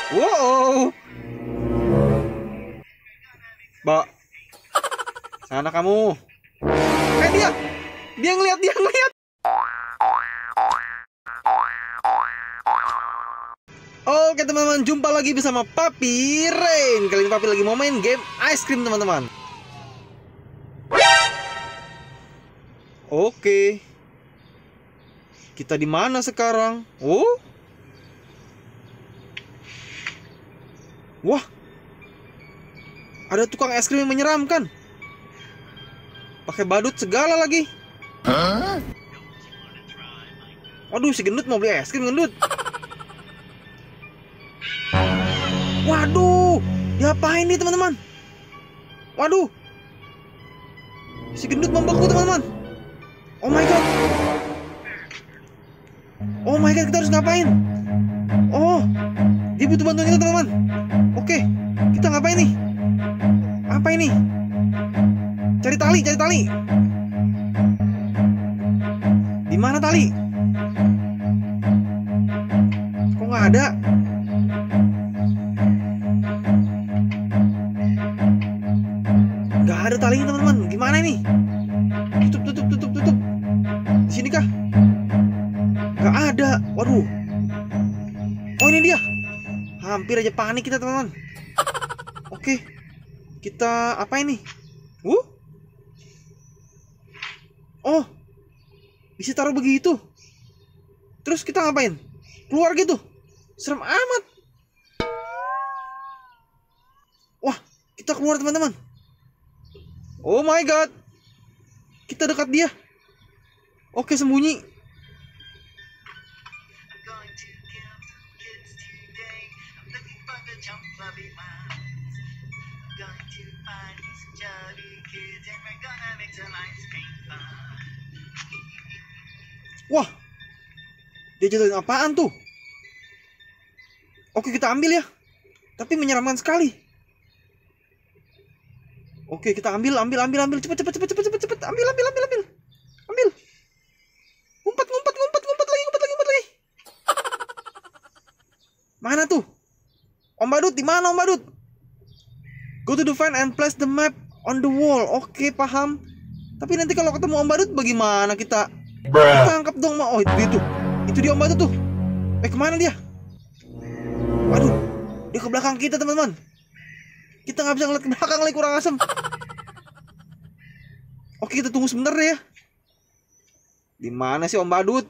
Wow. Mbak, sana kamu. Dia ngeliat, dia ngeliat. Oke teman-teman, jumpa lagi bersama Papi Rain. Kali ini Papi lagi mau main game ice cream teman-teman. Oke, kita di mana sekarang? Oh, wah, ada tukang es krim yang menyeramkan. Pakai badut segala lagi. Waduh, si gendut mau beli es krim, gendut. Waduh, diapain nih teman-teman? Waduh, si gendut membeku teman-teman. Oh my god. Oh my god, kita harus ngapain? Oh, dia butuh bantuan kita teman-teman. Oke, kita ngapain nih? Apa ini? Cari tali, cari tali. Di mana tali? Kok nggak ada? Nggak ada talinya teman-teman. Gimana ini? Tutup. Di sini kah? Nggak ada. Waduh. Oh, ini dia. Hampir aja panik kita teman-teman. Oke, kita apa ini? Oh, bisa taruh begitu. Terus kita ngapain? Keluar gitu. Serem amat. Wah, kita keluar teman-teman. Oh my god. Kita dekat dia. Oke, sembunyi. Wah, dia jatuhin apaan tuh? Oke, kita ambil ya. Tapi menyeramkan sekali. Oke, kita ambil. Cepet. Ambil. Ngumpet lagi. Mana tuh? Om Badut, di mana Om Badut? Go to the fan and place the map on the wall. Oke, paham. Tapi nanti kalau ketemu Om Badut bagaimana kita? Tangkap dong, oh itu dia Om Badut tuh. Kemana dia? Waduh, dia ke belakang kita teman-teman. Kita nggak bisa ngeliat ke belakang lagi, kurang asem. Oke, kita tunggu sebentar deh ya. Di mana sih Om Badut?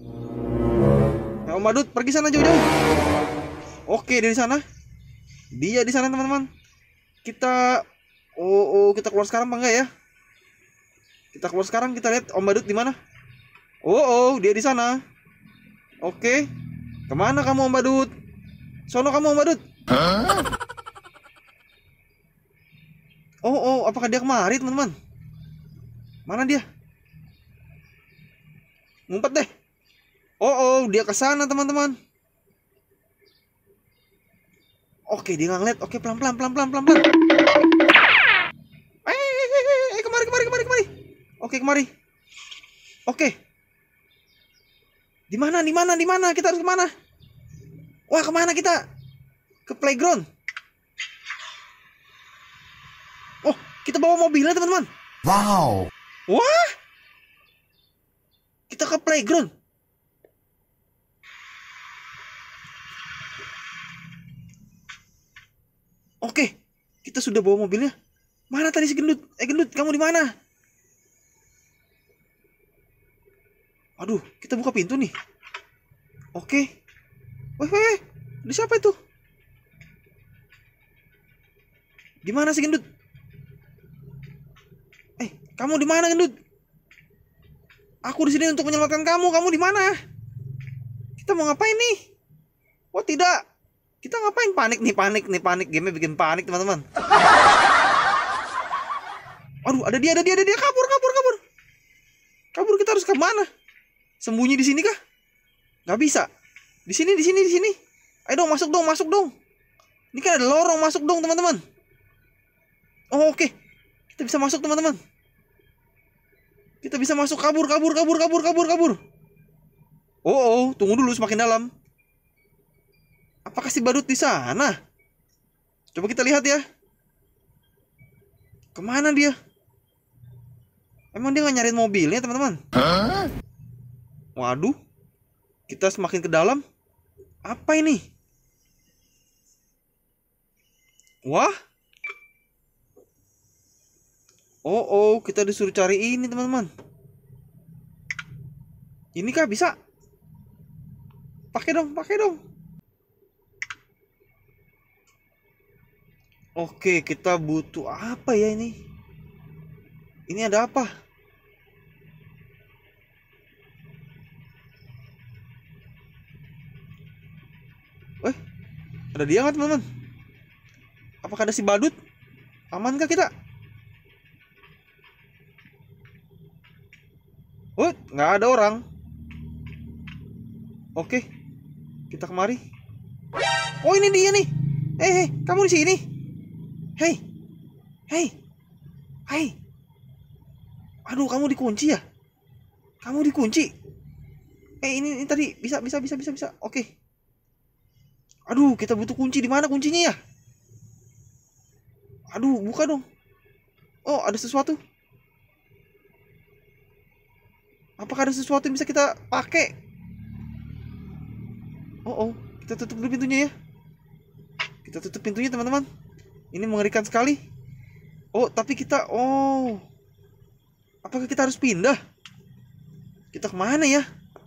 Om Badut pergi sana jauh-jauh. Oke, dia di sana. Dia di sana teman-teman. Kita kita keluar sekarang apa enggak ya? Kita keluar sekarang, kita lihat Om Badut di mana. Dia di sana. Oke. Kemana kamu Om Badut? Sono kamu Om Badut. Apakah dia kemari teman-teman? Mana dia? Ngumpet deh. Dia ke sana teman-teman. Oke, dia nggak ngeliat. Oke, pelan-pelan. Kemari. Oke, kemari. Oke. Di mana? Kita harus kemana? Wah, kemana kita? Ke playground. Oh, kita bawa mobilnya teman-teman. Wow. Wah, kita ke playground. Oke, kita sudah bawa mobilnya. Mana tadi si gendut? Gendut, kamu di mana? Aduh, kita buka pintu nih. Oke. Weh, ada siapa itu? Di mana si gendut? Kamu di mana gendut? Aku di sini untuk menyelamatkan kamu. Kamu di mana? Kita mau ngapain nih? Oh tidak. Kita ngapain? Panik. Game-nya bikin panik teman-teman. Aduh, ada dia. Kabur. Kabur, kita harus ke mana? Sembunyi di sini kah? Gak bisa. Di sini. Ayo dong, masuk dong. Ini kan ada lorong, masuk dong teman-teman. Oke. Kita bisa masuk teman-teman. Kita bisa masuk, kabur. Tunggu dulu, semakin dalam. Apakah si badut di sana? Coba kita lihat ya. Kemana dia? Emang dia nggak nyariin mobilnya, teman-teman? Waduh, kita semakin ke dalam. Apa ini? Wah. Oh, kita disuruh cari ini, teman-teman. Ini kah bisa? Pakai dong. Oke, kita butuh apa ya ini? Ini ada apa? Ada dia nggak, teman-teman? Apakah ada si badut? Amankah kita? Nggak ada orang. Oke, kita kemari. Oh, ini dia nih. Kamu di sini. Hei. Aduh, kamu dikunci ya? Kamu dikunci. Ini tadi bisa. Oke. Aduh, kita butuh kunci. Di mana kuncinya ya? Aduh, buka dong. Oh, ada sesuatu. Apakah ada sesuatu yang bisa kita pakai? Oh, kita tutup dulu pintunya ya. Kita tutup pintunya, teman-teman. Ini mengerikan sekali. Tapi kita... apakah kita harus pindah? Kita kemana ya?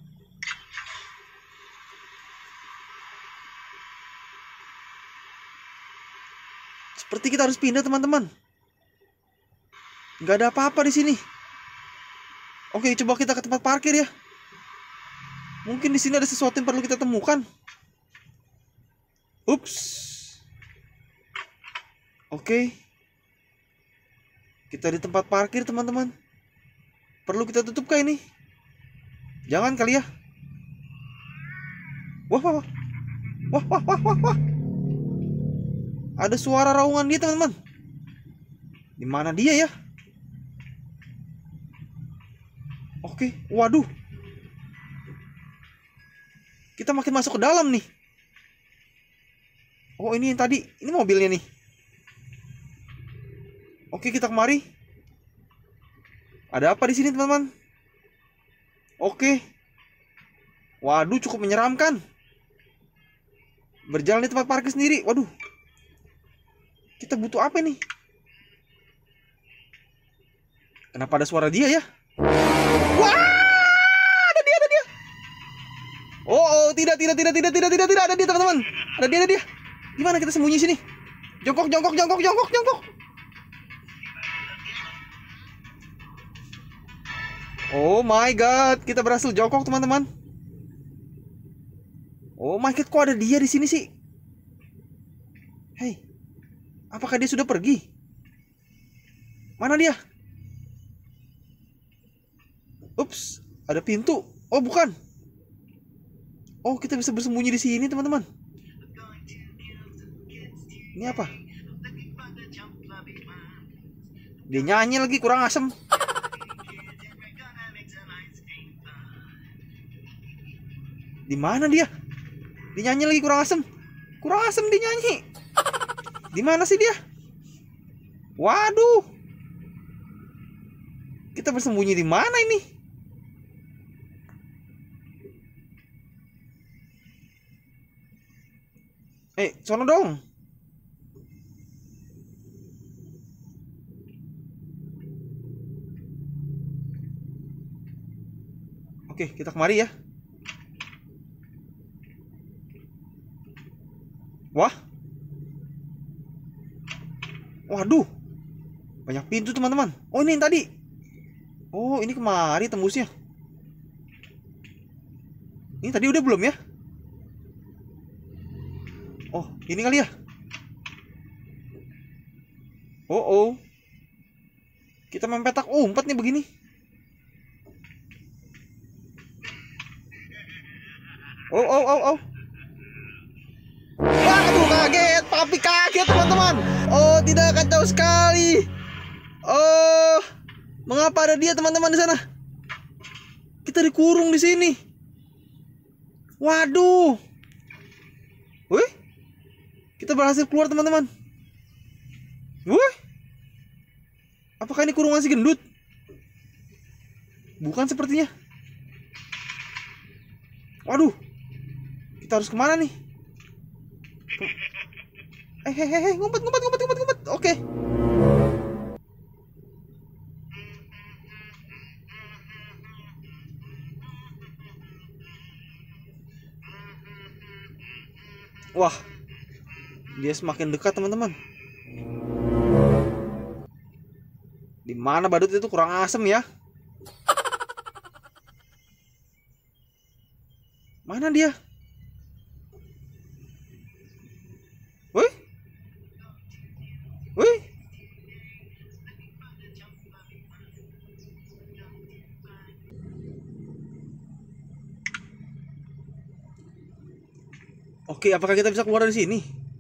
Seperti kita harus pindah, teman-teman. Nggak ada apa-apa di sini. Oke, coba kita ke tempat parkir ya. Mungkin di sini ada sesuatu yang perlu kita temukan. Ups. Oke. Kita di tempat parkir, teman-teman. Perlu kita tutup kah ini? Jangan kali ya. Wah. Ada suara raungan dia, teman-teman. Di mana dia ya? Oke, waduh. Kita makin masuk ke dalam nih. Oh, ini yang tadi. Ini mobilnya nih. Oke, kita kemari. Ada apa di sini, teman-teman? Oke. Waduh, cukup menyeramkan. Berjalan di tempat parkir sendiri. Waduh. Kita butuh apa nih? Kenapa ada suara dia ya? Wah! Ada dia. Tidak ada dia, teman-teman. Ada dia. Gimana kita sembunyi sini? Jongkok. Oh my god, kita berhasil jongkok, teman-teman. Oh my god, kok ada dia di sini sih? Hei, apakah dia sudah pergi? Mana dia? Ups, ada pintu. Oh, bukan. Oh, kita bisa bersembunyi di sini, teman-teman. Ini apa? Dia nyanyi lagi, kurang asem. Di mana dia? Dia nyanyi lagi, kurang asem. Kurang asem dia nyanyi. Di mana sih dia? Waduh. Kita bersembunyi di mana ini? Sono dong. Oke, kita kemari ya. Wah. Waduh. Banyak pintu, teman-teman. Oh, ini yang tadi. Oh, ini kemari tembusnya. Ini tadi udah belum ya? Oh, ini kali ya. Oh. Kita main petak umpet nih begini. Oh. Waduh, kaget. Papi kaget, teman-teman. Oh, tidak, kacau sekali. Oh, mengapa ada dia, teman-teman, di sana? Kita dikurung di sini. Waduh. Wih, Kita berhasil keluar teman-teman. Wih, apakah ini kurungan si gendut? Bukan sepertinya. Waduh, kita harus kemana nih? Ngumpet. Oke. Wah, dia semakin dekat teman-teman. Di mana badut itu kurang asem ya? Mana dia? Woi. Oke, apakah kita bisa keluar dari sini?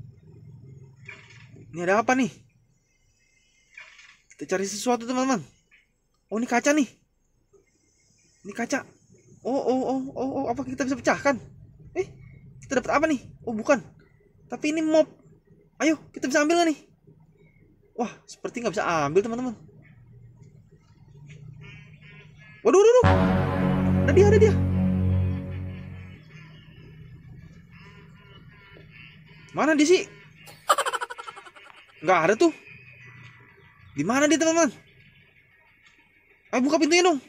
Ini ada apa nih? Kita cari sesuatu teman-teman. Oh, ini kaca nih. Ini kaca. Oh, apa kita bisa pecahkan? Kita dapat apa nih? Oh, bukan. Tapi ini mob. Ayo, kita bisa ambil gak nih? Wah, seperti nggak bisa ambil teman-teman. Waduh. Ada dia. Mana dia sih? Nggak ada tuh. Di mana dia teman-teman? Ayo buka pintunya dong.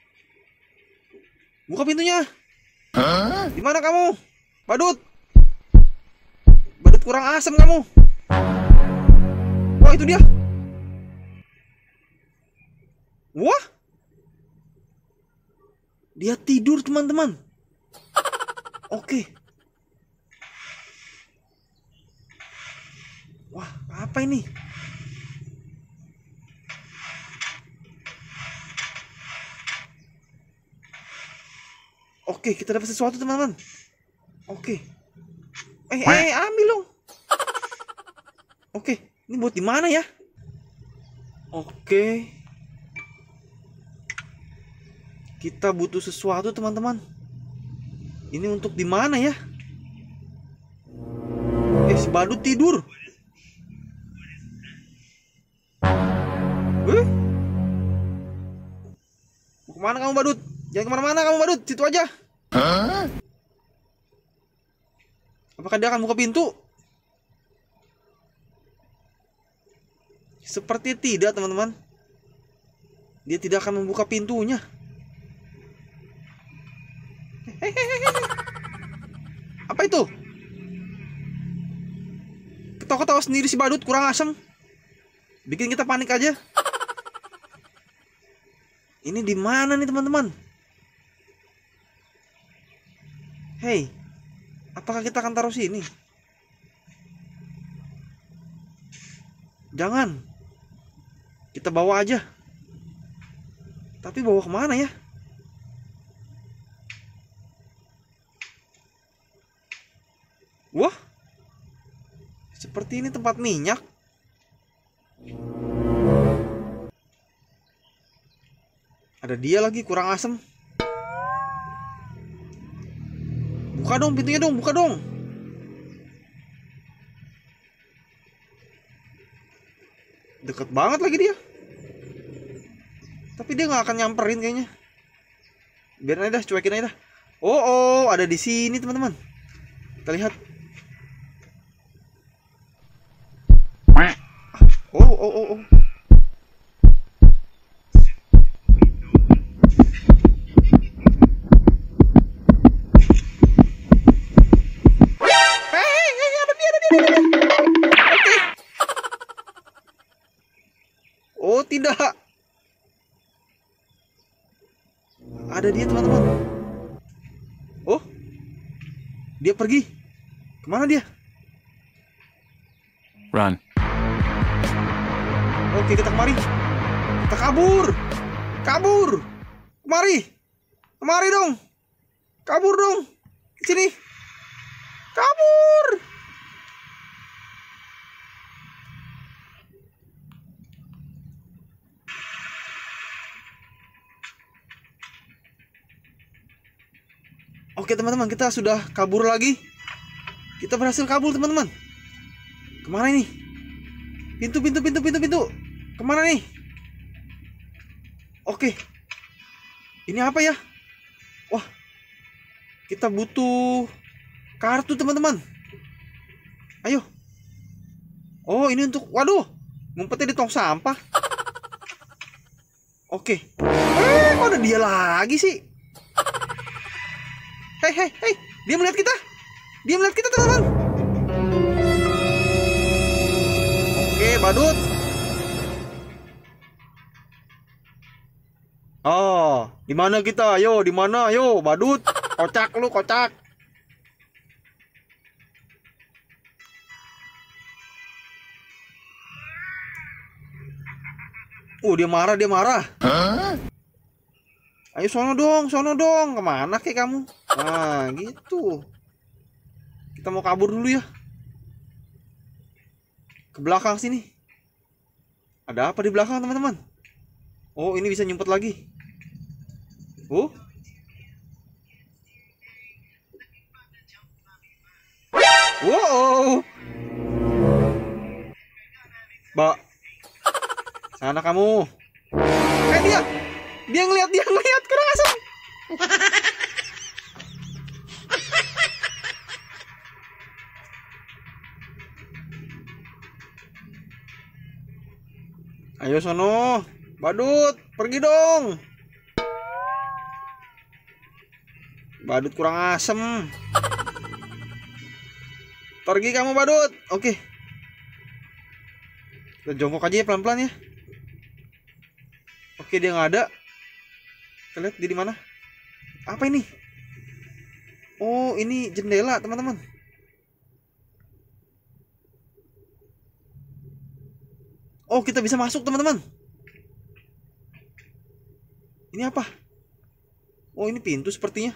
Buka pintunya. Di mana kamu? Badut kurang asem kamu. Wah, itu dia. Wah, dia tidur teman-teman. Oke. Wah, apa ini? Oke, kita dapat sesuatu teman-teman. Oke. Ambil dong. Oke, ini buat di mana ya? Oke. Kita butuh sesuatu teman-teman. Ini untuk di mana ya? Si badut tidur. Mau kemana kamu badut? Jangan kemana-mana kamu badut, situ aja. Apakah dia akan buka pintu? Seperti tidak teman-teman. Dia tidak akan membuka pintunya. Apa itu? Ketawa-ketawa sendiri si badut kurang asem. Bikin kita panik aja. Ini di mana nih teman-teman? Hei, apakah kita akan taruh sini? Jangan. Kita bawa aja. Tapi bawa kemana ya? Wah, seperti ini tempat minyak. Ada dia lagi kurang asem. Buka dong pintunya dong, buka dong. Deket banget lagi dia. Tapi dia nggak akan nyamperin kayaknya. Biarin aja dah, cuekin aja dah. Oh, ada di sini teman-teman. Kita lihat. Oh. Oh, tidak. Ada dia teman-teman. Oh, dia pergi. Kemana dia? Run. Oke, kita kemari. Kita kabur. Kemari dong. Kabur dong. Sini. Kabur. Oke teman-teman, kita sudah kabur lagi. Kita berhasil kabur teman-teman. Kemana nih? Pintu. Kemana nih? Oke. Ini apa ya? Wah, kita butuh kartu teman-teman. Ayo. Oh, ini untuk, waduh, ngumpetnya di tong sampah. Oke. Kok ada dia lagi sih? Hei, dia melihat kita. Teman-teman. Oke, badut. Oh, di mana kita? Ayo, di mana? Ayo, badut. Kocak lu, kocak. Dia marah. Ayo sono dong. Kemana kek kamu? Nah, gitu. Kita mau kabur dulu ya. Ke belakang sini. Ada apa di belakang, teman-teman? Oh, ini bisa nyumpet lagi. Oh. Wow. Mbak. Sana kamu. Dia ngeliat kurang asem. Ayo sono, badut, pergi dong. Badut kurang asem. Pergi kamu, badut. Oke. Kita jongkok aja ya pelan-pelan ya. Oke, dia nggak ada. Kita lihat dia di mana. Apa ini? Oh, ini jendela, teman-teman. Oh, kita bisa masuk, teman-teman. Ini apa? Oh, ini pintu sepertinya.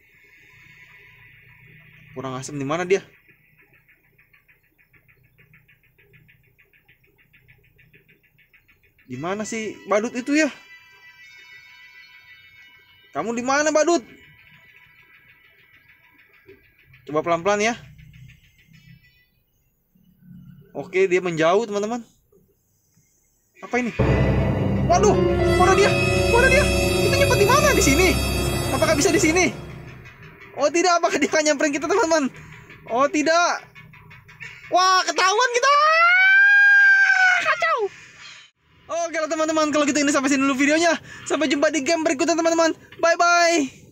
Kurang asem, di mana dia? Di mana sih badut itu ya? Kamu di mana, badut? Coba pelan-pelan ya. Oke, dia menjauh, teman-teman. Apa ini? Waduh, mana dia? Kita nyempet di mana? Di sini? Apakah bisa di sini? Oh tidak, apakah dia akan nyamperin kita, teman-teman? Oh tidak. Wah, ketahuan kita. Kacau. Oke lah teman-teman, kalau gitu ini sampai sini dulu videonya. Sampai jumpa di game berikutnya, teman-teman. Bye bye.